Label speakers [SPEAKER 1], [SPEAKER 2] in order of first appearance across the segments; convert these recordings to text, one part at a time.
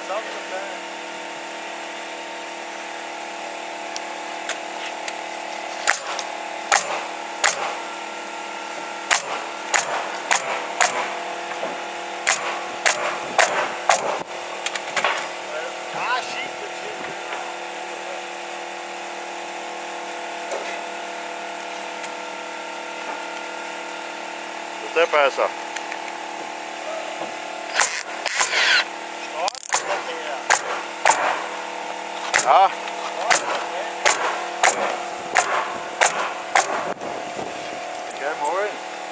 [SPEAKER 1] Det er besser. Ja. Okay, moin.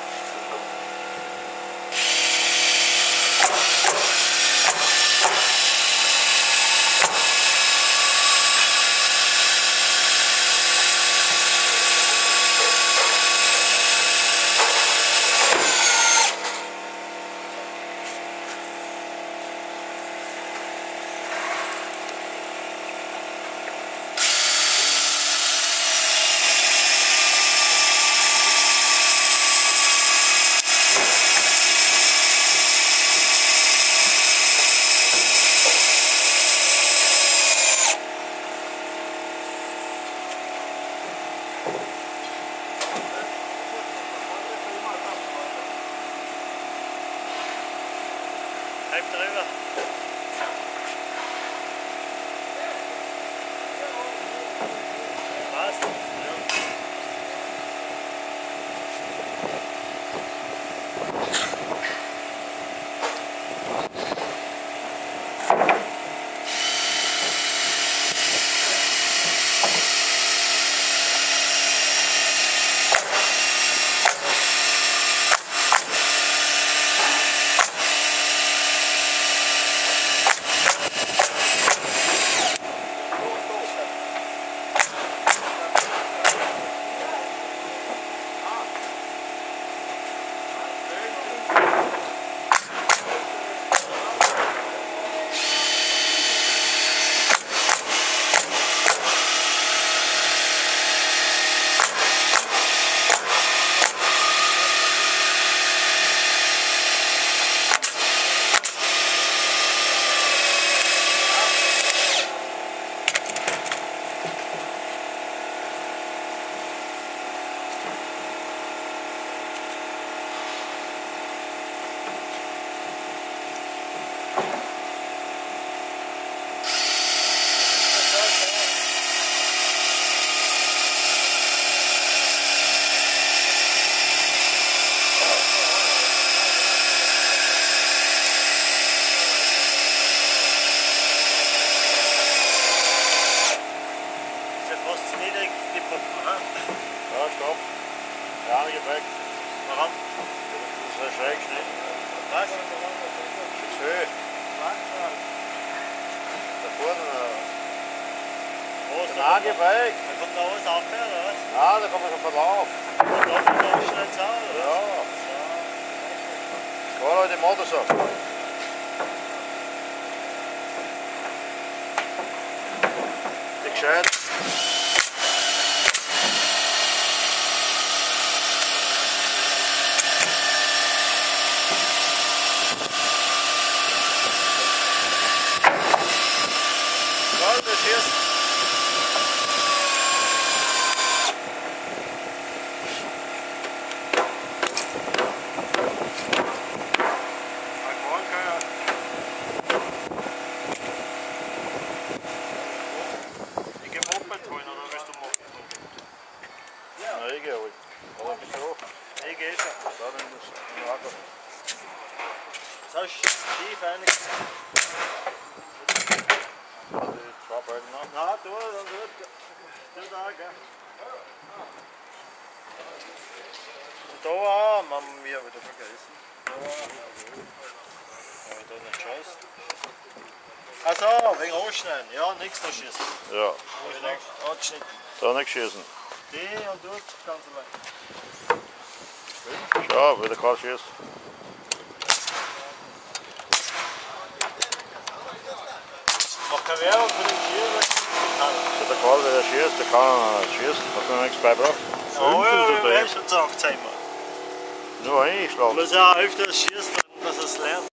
[SPEAKER 2] Bleib drüber. Passt. Ja.
[SPEAKER 1] Ja, stopp. Ja, geht weg.
[SPEAKER 2] Warum?
[SPEAKER 1] Das ist schräg geschnitten.
[SPEAKER 2] Was?
[SPEAKER 1] Das ist höher. Da vorne.
[SPEAKER 2] Wo ist
[SPEAKER 1] Nein, geh weg.
[SPEAKER 2] Da kommt noch was ab, oder was?
[SPEAKER 1] Ja, da kommt man schon Verlauf.
[SPEAKER 2] Und da kommt schnell zu, oder?
[SPEAKER 1] Ja. War halt im Auto so. Die gescheit. Ja, das ist ich gehe ruhig. Aber bist du hoch?
[SPEAKER 2] Ich gehe schon.
[SPEAKER 1] Da nimm das in Lager.
[SPEAKER 2] Das hast du tief reingezogen.
[SPEAKER 1] Die zwei Beine noch.
[SPEAKER 2] Na, du, dann wird. Du da, gell? Und da auch, haben wir wieder vergessen. Da ich da nicht scheiße. Also, wegen Anschneiden. Ja, nichts da schießen.
[SPEAKER 1] Ja,
[SPEAKER 2] Angeschnitten.
[SPEAKER 1] da nicht schießen.
[SPEAKER 2] Die und dort ganz allein.
[SPEAKER 1] Schau, wie der Karl schießt.
[SPEAKER 2] Mach keine Werbung für den Schieber.
[SPEAKER 1] So der Karl, wie der schießt, der kann schießen. Hat er noch nichts beigebracht?
[SPEAKER 2] Ja, ja, schon gesagt, sagen wir.
[SPEAKER 1] Nur einschlagen.
[SPEAKER 2] Man muss ja auch öfters schießen, dass er es lernt.